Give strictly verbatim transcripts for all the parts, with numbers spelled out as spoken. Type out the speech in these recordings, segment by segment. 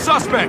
suspect!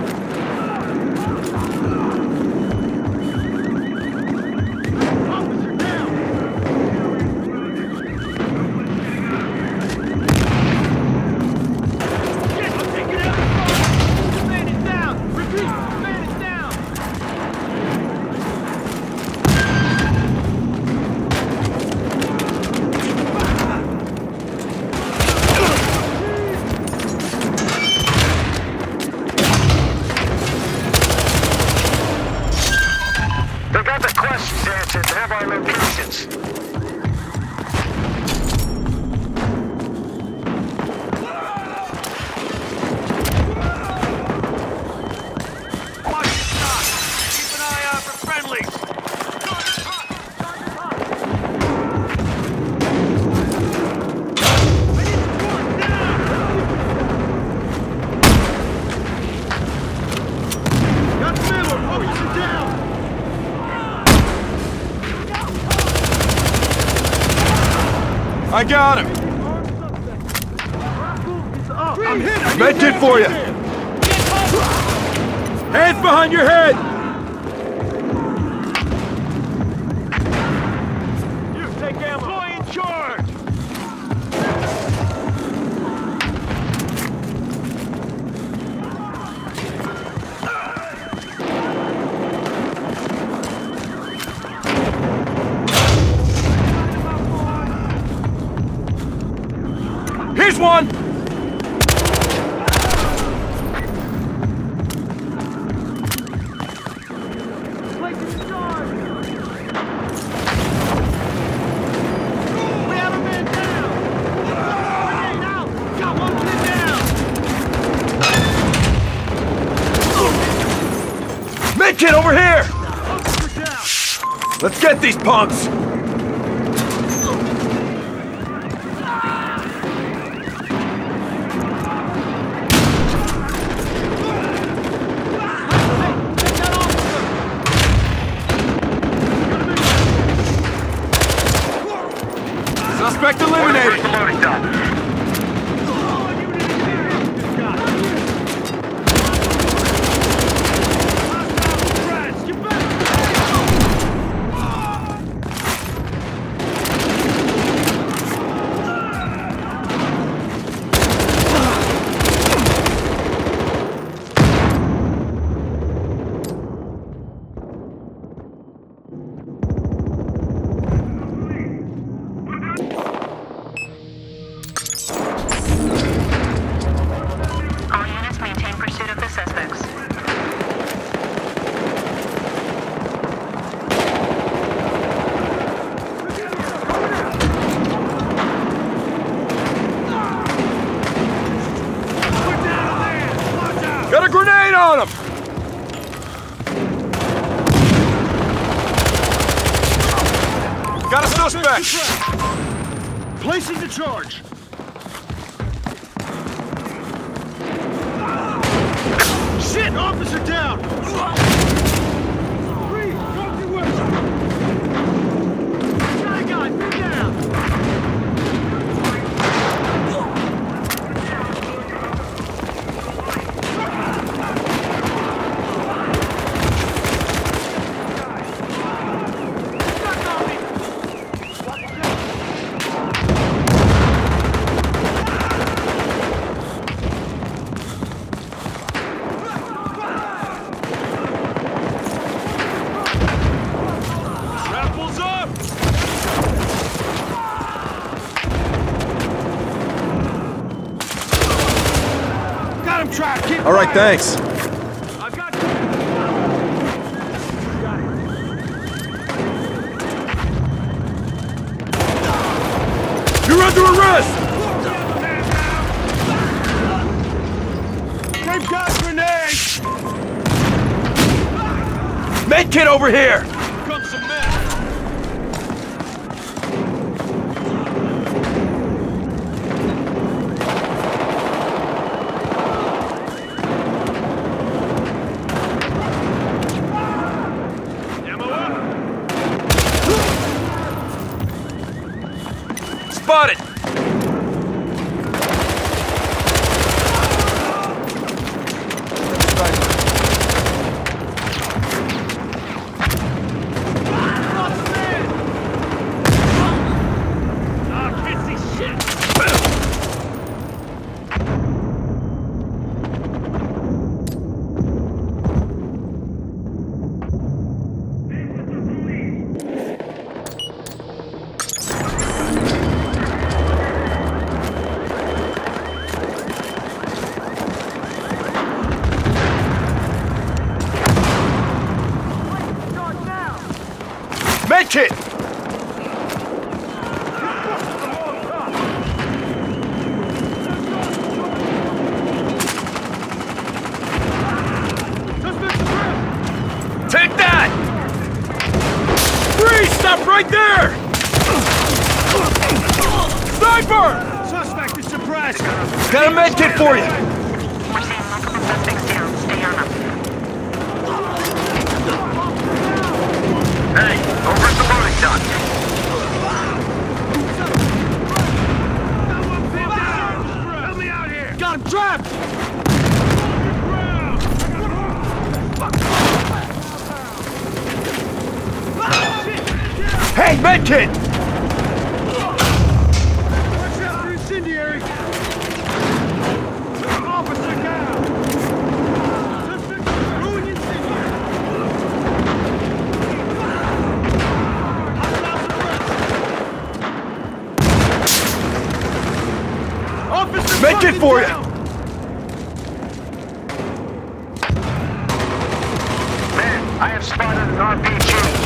I got him! I'm hit! Medkit for you! Hands behind your head! You take ammo! Boy in charge! Here's one! We have a man down! Grenade out! Got one man down! Medkit over here! Let's get these punks! Suspect eliminated! Got a grenade on him! Got a suspect! Placing the charge! Shit! Officer down! Three! Drop your weapon! Try guy, move down! All right, thanks. I've got you. You're under arrest! They've got grenades! Medkit over here! Come some men! Spotted! Medkit! Take that! Freeze! Stop right there! Sniper! Suspect is suppressed! Got a medkit for you! We're seeing multiple suspects down. Stay on them. Hey, over at the loading dock. Help me out here! Got him trapped! Hey, medkit! Watch out for incendiary! Officer down! Suspect throwing incendiary! Officer Medkit for you! down. Man, I have spotted an R P G.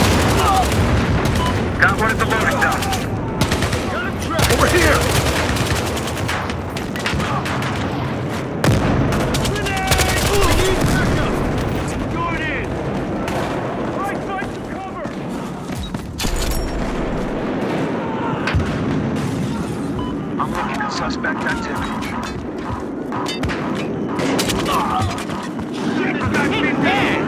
Got one at the loading dock. Got him trapped! Over here! Grenade! We need backup! Going in! Right, find some cover! I'm looking at suspect activity. Shit, this guy's been bad!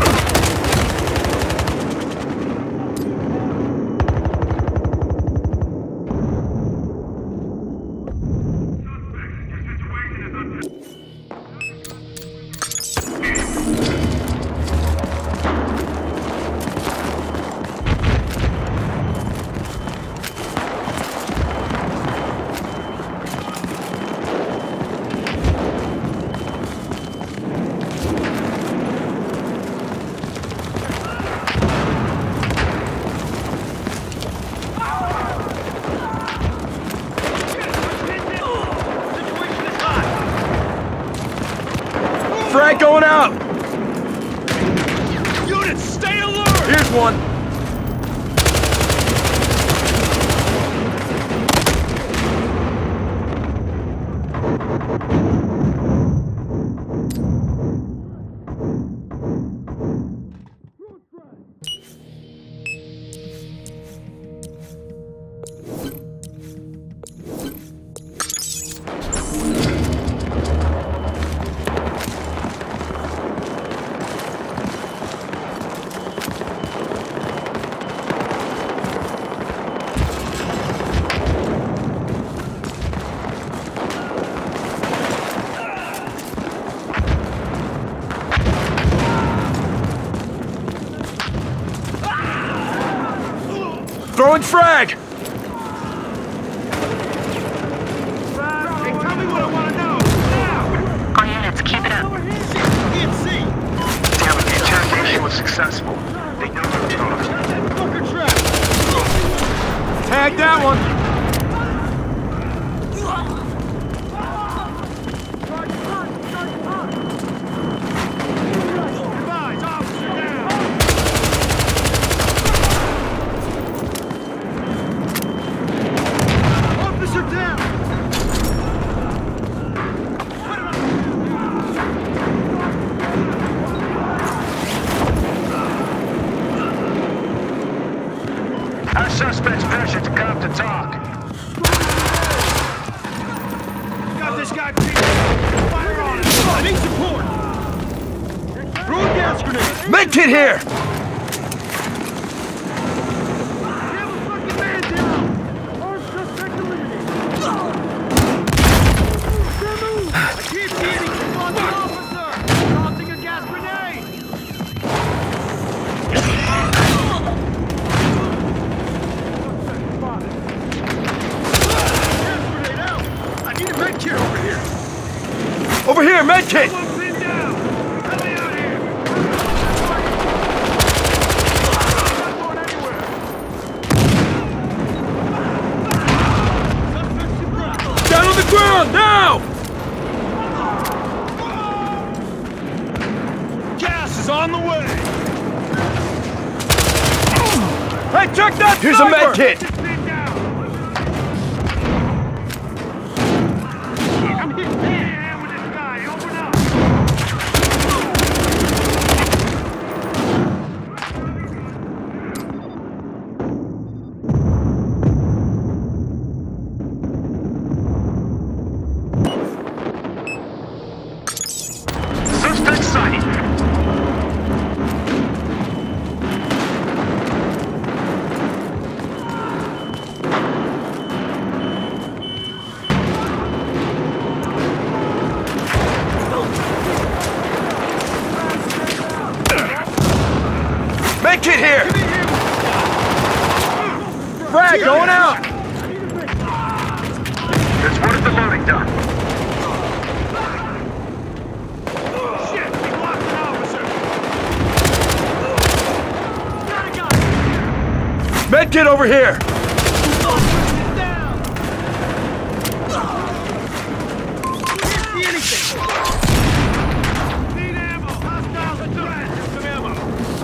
Frag going out! Units, stay alert! Here's one! Throwing frag! Hey, tell me what I want to know! Now! All units, keep it up. Can't see! Damn it, the interrogation was successful. They know who to talk. Fucker trapped! Tag that one! Advise, officer down! Officer down! Our suspect's pressured to come to talk. Got this guy beat! Fire on him! I need support! Throw a gas grenade! Medkit here! Have a fucking man down! Armed suspect eliminated! I can't see any on the officer! Tossing a gas grenade! Gas grenade out! I need a medkit over here! Over here, medkit! One pin down! Help me out here! Not going anywhere! Suspect suppressed! Down on the ground, now! Gas is on the way! Hey, check that! Here's a med kit! I'm hitting man with this guy. Open up. Suspect sighted. Medkit here! Frag going out! There's one at the loading dock. Shit, we lost an officer. Got a guy. Medkit over here! See anything? Need ammo. Hostiles at the rat. Here's some ammo.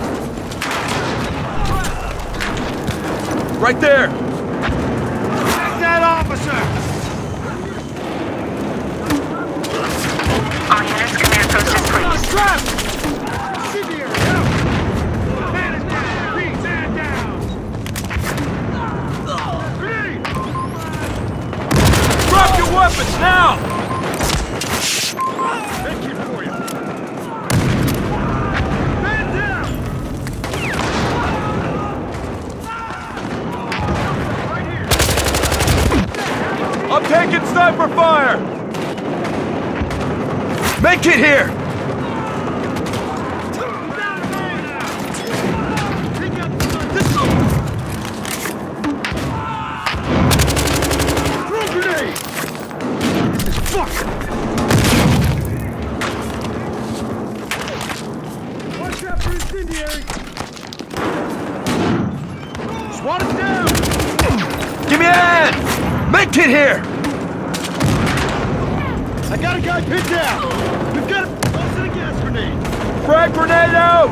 Right there! Take that officer. All units, command post is please. Trap! Incendiary, help! Man is down! Reed, man down! Grenade! Drop your weapons now! Medkit for you! Man down! Right here! I'm taking sniper fire! Medkit here! Take out this throw grenade! This is fucked! Watch out for incendiary! Swat it down! Give me a hand! Medkit here! I got a guy pinned down! We've got him close to the gas grenade! Frag grenade out!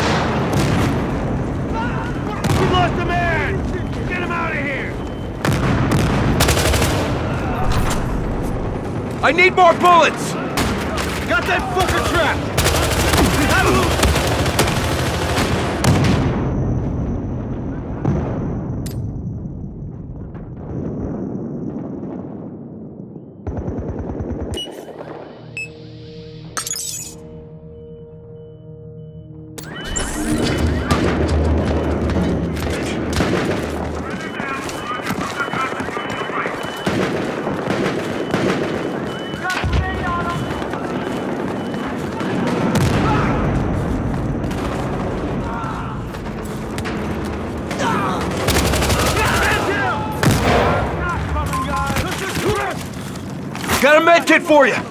We lost a man! Get him out of here! I need more bullets! Got that fucker trapped! Have him! Got a medkit for you!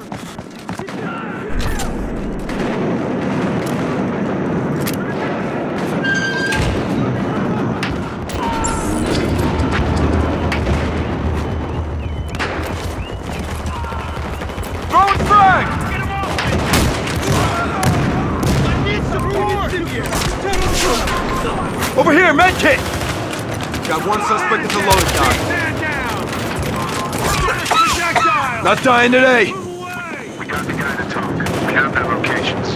Throwing frag! Get him off me! I need support! Over here, medkit! Got one suspect at the loading dock. Man down! Projectile! Not dying today! Move away! We got the guy to talk. We have their locations.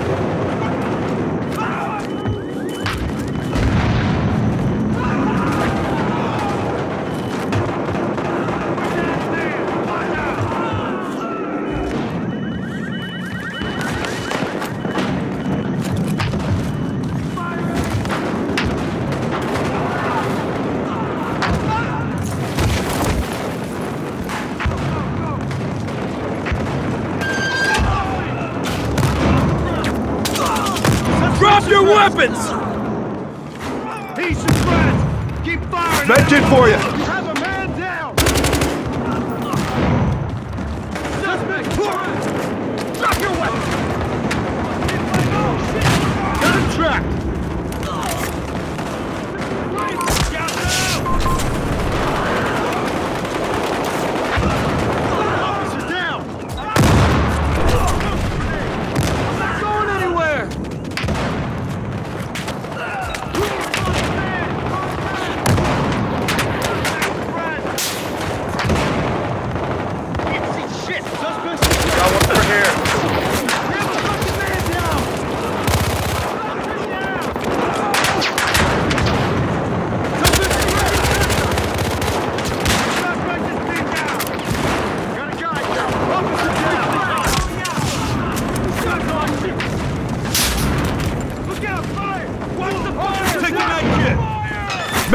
Drop your weapons! Peace and friends! Keep firing! Medkit for you! You have a man down! Suspect! Drop your weapon! Got him tracked! Scout down! Officer down! I'm not going anywhere!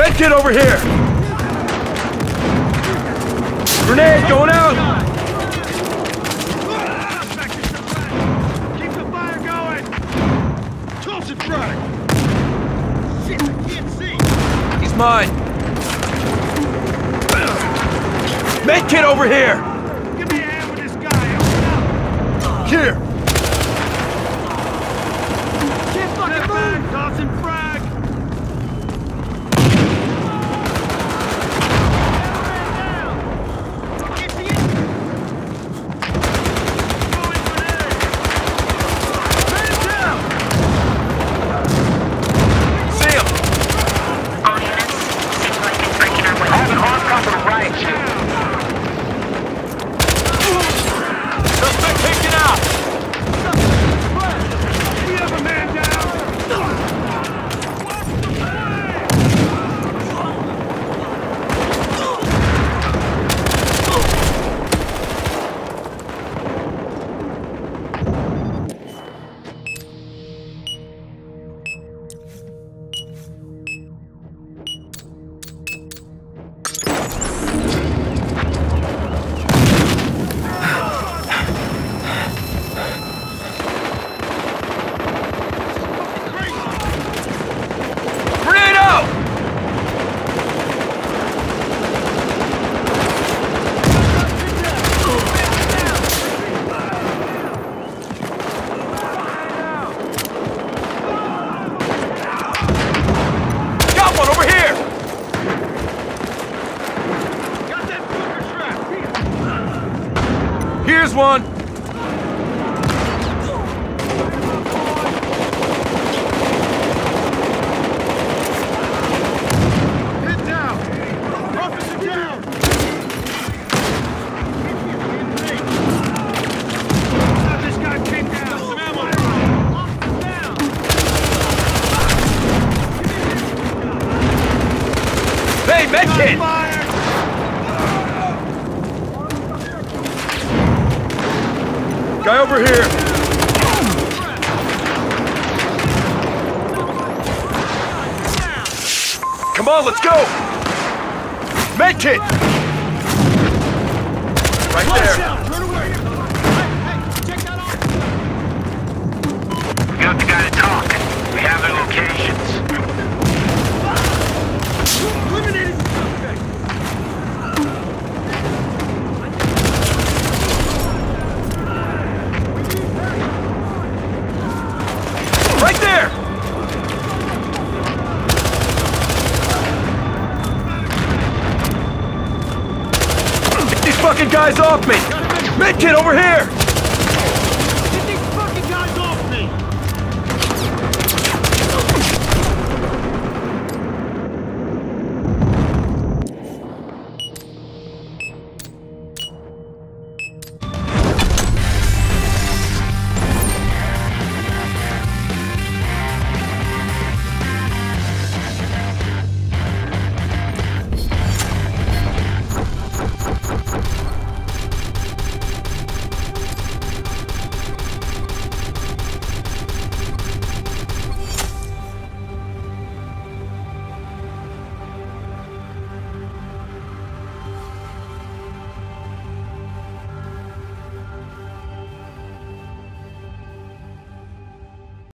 Medkit over here! Grenade going out! Keep the fire going! Toss it, frag! Shit, I can't see! He's mine! Medkit over here! Give me a hand with this guy, open up! Here! Can't fucking move! Tossing frag! Here's one! Hit down! Officer down! This guy came down! Some ammo! Down! Hey, medkit! Guy over here! Come on, let's go! Medkit! Right there! We got the guy to talk. We have their locations. Eliminated the suspect! Right there! Get these fucking guys off me! Medkit over here!